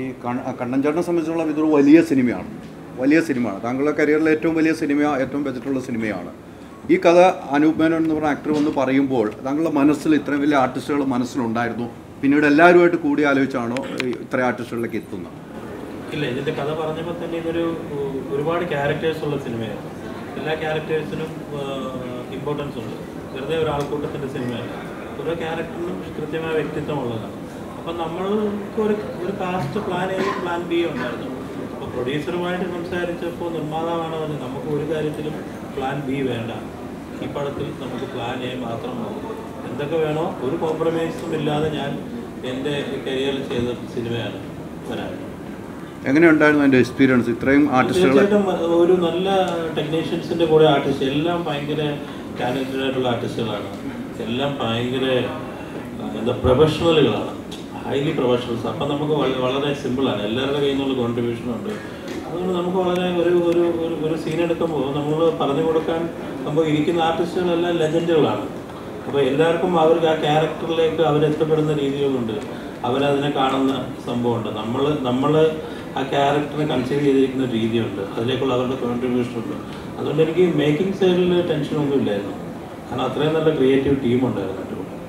ഈ കണ്ണൻ ചേട്ടനെ സംബന്ധിച്ചുള്ള ഇതൊരു വലിയ സിനിമയാണ്, വലിയ സിനിമയാണ്. താങ്കളുടെ കരിയറിലെ ഏറ്റവും വലിയ സിനിമ, ഏറ്റവും ബജറ്റുള്ള സിനിമയാണ്. ഈ കഥ അനൂപ് മേനോൻ എന്ന് പറഞ്ഞ ആക്ടർ വന്ന് പറയുമ്പോൾ താങ്കളുടെ മനസ്സിൽ ഇത്രയും വലിയ ആർട്ടിസ്റ്റുകൾ മനസ്സിലുണ്ടായിരുന്നു, പിന്നീട് എല്ലാവരുമായിട്ട് കൂടി ആലോചിച്ചാണോ ഇത്രയും ആർട്ടിസ്റ്റുകളിലേക്ക് എത്തുന്നത്? ഇല്ല, ഇതിൻ്റെ കഥ പറഞ്ഞപ്പോൾ തന്നെ ഇതൊരു ഒരുപാട് ക്യാരക്ടേഴ്സ് ഉള്ള സിനിമയാണ്. എല്ലാ ക്യാരക്ടേഴ്സിനും ഇമ്പോർട്ടൻസ് ഉണ്ട്. വെറുതെ ഒരാൾക്കൂട്ടത്തിൻ്റെ സിനിമയല്ല, ഓരോ ക്യാരക്ടറിനും കൃത്യമായ വ്യക്തിത്വമുള്ളതാണ്. അപ്പം നമ്മൾക്ക് ഒരു കാസ്റ്റ് പ്ലാൻ എയും പ്ലാൻ ബി ഉണ്ടായിരുന്നു. അപ്പോൾ പ്രൊഡ്യൂസറുമായിട്ട് സംസാരിച്ചപ്പോൾ നിർമ്മാതാവാണ് പറഞ്ഞത് നമുക്ക് ഒരു കാര്യത്തിലും പ്ലാൻ ബി വേണ്ട, ഈ പടത്തിൽ നമുക്ക് പ്ലാൻ എ മാത്രം മതി, എന്തൊക്കെ വേണോ ഒരു കോംപ്രമൈസും ഇല്ലാതെ ഞാൻ എൻ്റെ കരിയറിൽ ചെയ്ത സിനിമയാണ് വരാൻ. എങ്ങനെയുണ്ടായിരുന്നു എൻ്റെ എക്സ്പീരിയൻസ്? ഇത്രയും ആർട്ടിസ്റ്റുകൾ, തീർച്ചയായിട്ടും ഒരു നല്ല ടെക്നീഷ്യൻസിൻ്റെ കൂടെ ആർട്ടിസ്റ്റ്, എല്ലാം ഭയങ്കര ടാലൻറ്റഡ് ആയിട്ടുള്ള ആർട്ടിസ്റ്റുകളാണ്, എല്ലാം ഭയങ്കര പ്രൊഫഷണലുകളാണ്, ഹൈലി പ്രൊഫഷണൽസ്. അപ്പം നമുക്ക് വളരെ സിമ്പിളാണ്, എല്ലാവരുടെ കയ്യിൽ നിന്നുള്ള കോൺട്രിബ്യൂഷനുണ്ട്. അതുകൊണ്ട് നമുക്ക് വളരെ ഒരു സീൻ എടുക്കുമ്പോൾ നമ്മൾ പറഞ്ഞു കൊടുക്കാൻ നമ്മൾ ഇരിക്കുന്ന ആർട്ടിസ്റ്റുകളെല്ലാം ലെജൻഡുകളാണ്. അപ്പോൾ എല്ലാവർക്കും അവർക്ക് ആ ക്യാരക്ടറിലേക്ക് അവരെത്തപ്പെടുന്ന രീതികളുണ്ട്, അവരതിനെ കാണുന്ന സംഭവമുണ്ട്. നമ്മൾ ആ ക്യാരക്ടറിനെ കൺസീവ് ചെയ്തിരിക്കുന്ന രീതിയുണ്ട്, അതിലേക്കുള്ള അവരുടെ കോൺട്രിബ്യൂഷനുണ്ട്. അതുകൊണ്ട് എനിക്ക് മേക്കിംഗ് സൈഡിൽ ടെൻഷനൊന്നും ഇല്ലായിരുന്നു, കാരണം അത്രയും നല്ല ക്രിയേറ്റീവ് ടീമുണ്ടായിരുന്നു.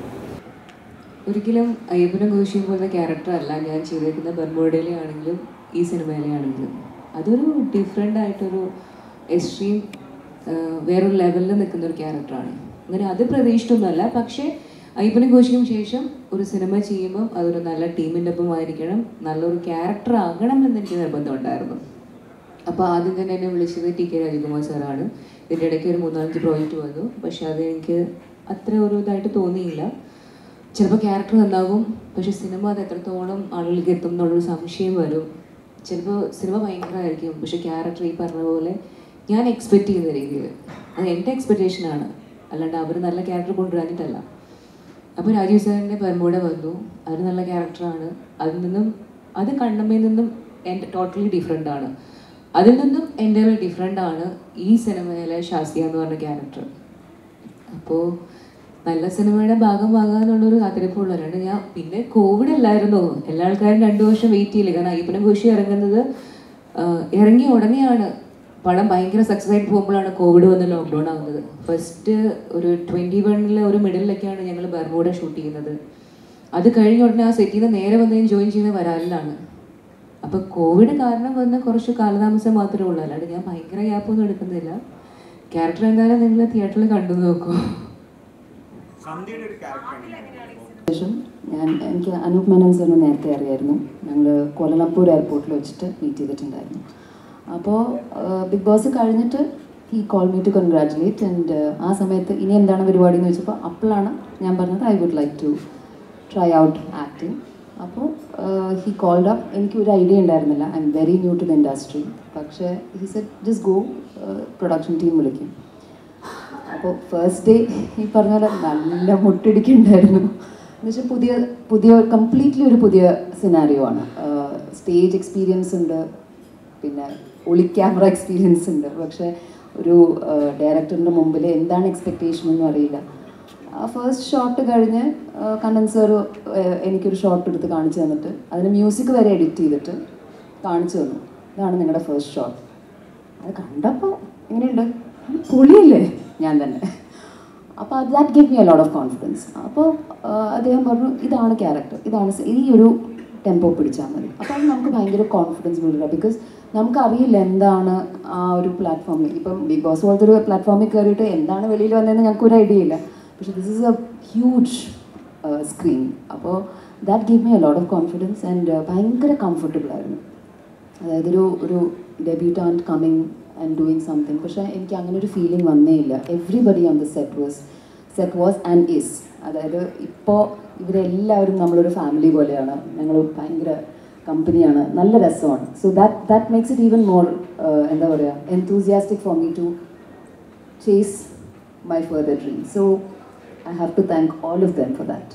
ഒരിക്കലും അയ്യപ്പനും കോശിയും പോലത്തെ ക്യാരക്ടറല്ല ഞാൻ ചെയ്തേക്കുന്ന ബർമോഡയിലെ ആണെങ്കിലും ഈ സിനിമയിലെ ആണെങ്കിലും. അതൊരു ഡിഫറെൻ്റ് ആയിട്ടൊരു എക്സ്ട്രീം വേറൊരു ലെവലിൽ നിൽക്കുന്ന ഒരു ക്യാരക്ടറാണ്. അങ്ങനെ അത് പ്രതീക്ഷിച്ചൊന്നുമല്ല. പക്ഷേ അയ്യപ്പനും കോശിക്കും ശേഷം ഒരു സിനിമ ചെയ്യുമ്പം അതൊരു നല്ല ടീമിൻ്റെ ഒപ്പം ആയിരിക്കണം, നല്ലൊരു ക്യാരക്ടർ ആകണം എന്നെനിക്ക് നിർബന്ധം ഉണ്ടായിരുന്നു. അപ്പോൾ ആദ്യം തന്നെ എന്നെ വിളിച്ചത് ടി.കെ. രാജകുമാർ സാറാണ്. ഇതിൻ്റെ ഇടയ്ക്ക് ഒരു 3-4 പ്രോജക്റ്റ് വന്നു, പക്ഷെ അതെനിക്ക് അത്ര ഒരു ഇതായിട്ട് തോന്നിയില്ല. ചിലപ്പോൾ ക്യാരക്ടർ നന്നാകും, പക്ഷെ സിനിമ അത് എത്രത്തോളം ആളുകൾക്ക് എത്തും എന്നുള്ളൊരു സംശയം വരും. ചിലപ്പോൾ സിനിമ ഭയങ്കരമായിരിക്കും, പക്ഷെ ക്യാരക്ടർ ഈ പറഞ്ഞ പോലെ ഞാൻ എക്സ്പെക്റ്റ് ചെയ്യുന്ന രീതിയിൽ, അത് എൻ്റെ എക്സ്പെക്റ്റേഷനാണ്, അല്ലാണ്ട് അവർ നല്ല ക്യാരക്ടർ കൊണ്ടുവരാനിട്ടല്ല. അപ്പോൾ രാജീവ് സാറിൻ്റെ പെർമൂടെ വന്നു, അവർ നല്ല ക്യാരക്ടറാണ്. അത് കണ്ണമ്മയിൽ നിന്നും എൻ്റെ ടോട്ടലി ഡിഫറെൻ്റ് ആണ്. അതിൽ നിന്നും എൻ്റെ ഡിഫറെൻ്റ് ആണ് ഈ സിനിമയിലെ ഷാസിയ എന്ന് പറഞ്ഞ ക്യാരക്ടർ. അപ്പോൾ നല്ല സിനിമയുടെ ഭാഗമാകുക എന്നുള്ളൊരു കാത്തിരിപ്പുള്ളവരാണ് ഞാൻ. പിന്നെ കോവിഡ് അല്ലായിരുന്നു, എല്ലാ ആൾക്കാരും 2 വർഷം വെയിറ്റ് ചെയ്യില്ല. കാരണം അയ്യപ്പനും കോശി ഇറങ്ങിയ ഉടനെയാണ് പടം ഭയങ്കര സക്സസ് ആയിട്ട് പോകുമ്പോഴാണ് കോവിഡ് വന്ന് ലോക്ക്ഡൗൺ ആവുന്നത്. ഫസ്റ്റ് ഒരു 21 ഒരു മിഡിലൊക്കെയാണ് ഞങ്ങൾ ബർമൂഡ ഷൂട്ട് ചെയ്യുന്നത്. അത് കഴിഞ്ഞ ഉടനെ ആ സെറ്റിൽ നിന്ന് നേരെ വന്ന് ജോയിൻ ചെയ്യുന്നത് വരാലിലാണ്. അപ്പോൾ കോവിഡ് കാരണം വന്ന കുറച്ച് കാലതാമസം മാത്രമേ ഉള്ളൂ, അല്ലാണ്ട് ഞാൻ ഭയങ്കര ഗ്യാപ്പൊന്നും എടുക്കുന്നില്ല. ക്യാരക്ടർ എന്തായാലും നിങ്ങൾ തിയേറ്ററിൽ കണ്ടു നോക്കൂ. എനിക്ക് അനൂപ് മേനോൻ സാറിനെ നേരത്തെ അറിയായിരുന്നു. ഞങ്ങൾ കോലാലംപൂർ എയർപോർട്ടിൽ വെച്ചിട്ട് മീറ്റ് ചെയ്തിട്ടുണ്ടായിരുന്നു. അപ്പോൾ ബിഗ് ബോസ് കഴിഞ്ഞിട്ട് ഈ call me to congratulate. And ആ സമയത്ത് ഇനി എന്താണ് പരിപാടി എന്ന് ചോദിച്ചപ്പോൾ അപ്പോഴാണ് ഞാൻ പറഞ്ഞത് I would like to try out acting. അപ്പോൾ ഹി കോൾഡ് അപ്പ്. എനിക്ക് ഒരു ഐഡിയ ഉണ്ടായിരുന്നില്ല, I am very new to the industry. പക്ഷേ he said just go, production team വിളിക്കും. അപ്പോൾ ഫസ്റ്റ് ഡേ ഈ പറഞ്ഞ പോലെ നല്ല മുട്ടിടിക്കുന്നുണ്ടായിരുന്നു. എന്നുവെച്ചാൽ പുതിയ കംപ്ലീറ്റ്ലി ഒരു പുതിയ സിനാരിയോ ആണ്. സ്റ്റേജ് എക്സ്പീരിയൻസ് ഉണ്ട്, പിന്നെ ഒളി ക്യാമറ എക്സ്പീരിയൻസ് ഉണ്ട്. പക്ഷേ ഒരു ഡയറക്ടറിൻ്റെ മുമ്പിൽ എന്താണ് എക്സ്പെക്റ്റേഷൻ ഒന്നും അറിയില്ല. ആ ഫസ്റ്റ് ഷോട്ട് കഴിഞ്ഞ് കണ്ണൻ സാർ എനിക്കൊരു ഷോട്ട് എടുത്ത് കാണിച്ചു തന്നിട്ട് അതിന് മ്യൂസിക് വരെ എഡിറ്റ് ചെയ്തിട്ട് കാണിച്ചു തന്നു, ഇതാണ് നിങ്ങളുടെ ഫസ്റ്റ് ഷോട്ട്. അത് കണ്ടപ്പോൾ എങ്ങനെയുണ്ട്, പൊളിയല്ലേ ഞാൻ തന്നെ. അപ്പോൾ that give me a lot of confidence. അപ്പോൾ അദ്ദേഹം പറഞ്ഞു ഇതാണ് ക്യാരക്ടർ, ഇതാണ് ഈ ഒരു ടെമ്പോ പിടിച്ചാൽ മതി. അപ്പോൾ അത് നമുക്ക് ഭയങ്കര കോൺഫിഡൻസ് ബിൽഡാണ്. ബിക്കോസ് നമുക്കറിയില്ല എന്താണ് ആ ഒരു പ്ലാറ്റ്ഫോമിൽ, ഇപ്പം ബിഗ് ബോസ് പോലത്തെ ഒരു പ്ലാറ്റ്ഫോമിൽ കയറിയിട്ട് എന്താണ് വെളിയിൽ വന്നതെന്ന് ഞങ്ങൾക്കൊരു ഐഡിയ ഇല്ല. പക്ഷേ this is a huge screen. അപ്പോൾ that give me a lot of confidence and ഭയങ്കര കംഫർട്ടബിൾ ആയിരുന്നു. അതായത് ഒരു debutant coming and doing something. പക്ഷേ എനിക്ക് അങ്ങനെ ഒരു ഫീലിംഗ് വന്നേ ഇല്ല. Everybody on the set was and is. അതായത് ഇപ്പോൾ ഇവരെല്ലാവരും നമ്മളൊരു ഫാമിലി പോലെയാണ്, ഞങ്ങൾ ഭയങ്കര കമ്പനിയാണ്, നല്ല രസമാണ്. So that makes it even more എന്താ പറയുക enthusiastic for me to chase my further dream. So I have to thank all of them for that.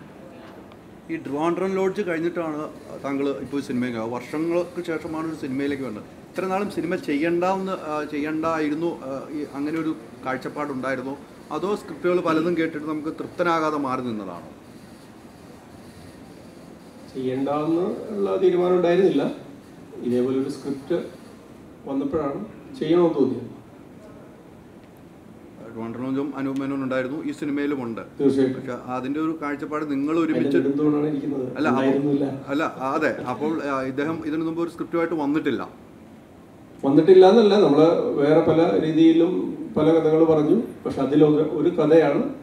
ഈ ട്രിവാൻഡ്രം ലോഡ്ജ് കഴിഞ്ഞിട്ടാണ് താങ്കൾ ഇപ്പോൾ സിനിമയിൽ, വർഷങ്ങൾക്ക് ശേഷമാണ് ഒരു സിനിമയിലേക്ക് വന്നത്. ഇത്ര നാളും സിനിമ ചെയ്യണ്ടായിരുന്നു അങ്ങനെ ഒരു കാഴ്ചപ്പാടുണ്ടായിരുന്നോ, അതോ സ്ക്രിപ്റ്റുകൾ പലതും കേട്ടിട്ട് നമുക്ക് തൃപ്തനാകാതെ മാറി നിന്നതാണോ? ചെയ്യേണ്ടെന്നുള്ള തീരുമാനം ഉണ്ടായിരുന്നില്ല. ഇതേപോലൊരു സ്ക്രിപ്റ്റ് വന്നപ്പോഴാണ് ചെയ്യണമെന്ന് തോന്നിയത്. ട്രിവാൻഡ്രംജും അനൂപ് മേനോൻ ഉണ്ടായിരുന്നു, ഈ സിനിമയിലുമുണ്ട്. തീർച്ചയായിട്ടും. പക്ഷെ അതിൻ്റെ ഒരു കാഴ്ചപ്പാട് നിങ്ങൾ ഒരുമിച്ച് അല്ല അതെ. അപ്പോൾ ഇദ്ദേഹം ഇതിനു മുമ്പ് ഒരു സ്ക്രിപ്റ്റുമായിട്ട് വന്നിട്ടില്ല എന്നല്ല, നമ്മൾ വേറെ പല രീതിയിലും പല കഥകൾ പറഞ്ഞു. പക്ഷെ അതിലൊരു കഥയാണ്